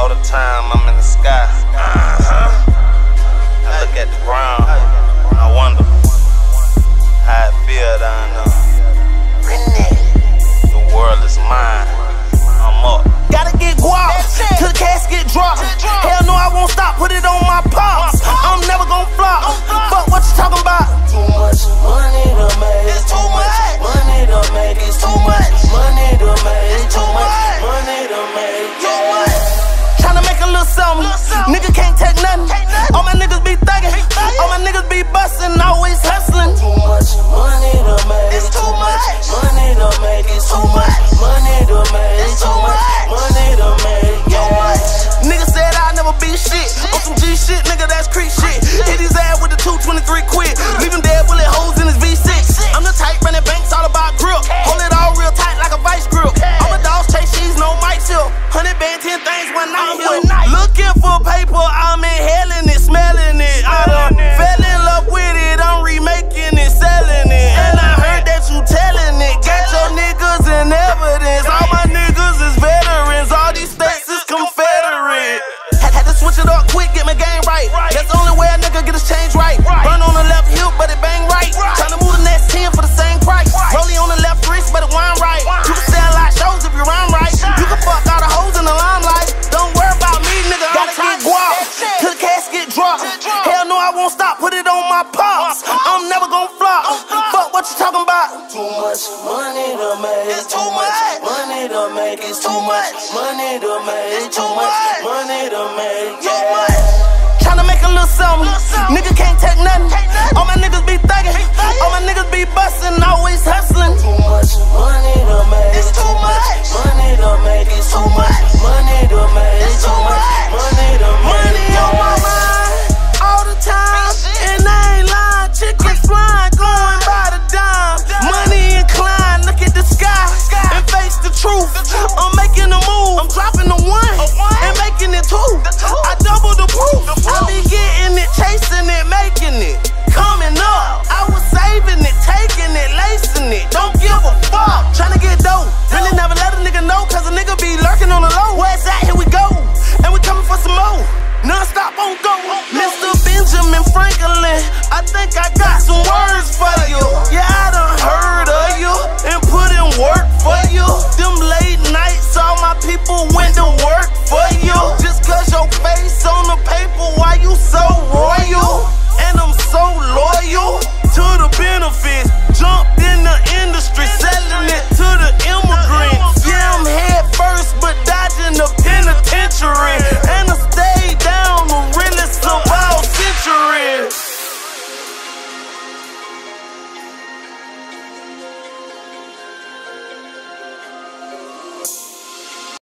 All the time I'm in the sky. I look at the ground. I wonder how it feel down there. The world is mine. I'm up. Gotta get guap till the casket drop. Hell no, I won't stop. Put it on my pops. I'm never gon' flop. Fuck what you talking about? Too much money to make. It's too much money to make. It's too much money to make. It's too much money to make. Too much. Tryna make a little something. Nigga can't take nothing. All my niggas be thuggin'. All my niggas be bustin'. Always hustlin'. Too much money to make. It's too much money to make. It's too much money to make. It's too much money to make. Nigga said I'd never be shit. On some G shit, nigga, that's creep shit. Hit his ass with the 223 quid. Leave him dead, bullet holes in his V6. I'm the type running banks, all about grip. Hold it all real tight like a vice grip. I'm a dog, chase cheese, no mic chill. 100 band, 10 things one night here. Looking for paper, I'm inhaling it, smelling it. I done fell in love with it, I'm remaking it, selling it. And I heard that you telling it. Got your niggas in evidence. All my niggas is veterans. All these states is Confederate. Had to switch it up quick, get my game right. That's the only way a nigga get his change right. Burn on the left hip, but it bang right. Tryna move the next 10 for the same price. Rollie on the left wrist, but it wind right. You can sell like shows if you rhyme right. You can fuck all the hoes in the limelight. Don't worry about me, nigga. Gotta get guap till the casket drop. Hell no, I won't stop. Put it on my pops. I'm never gon' flop. Fuck what you talking about? Too much money to make. It's too much money to make. It's too much money to make. It's too much money to make. Tryna make a little something. Nigga can't take nothing. All my niggas be thuggin'. All my niggas be bustin'. Always hustlin'. Too much money to make. It's too much money to make. It's too much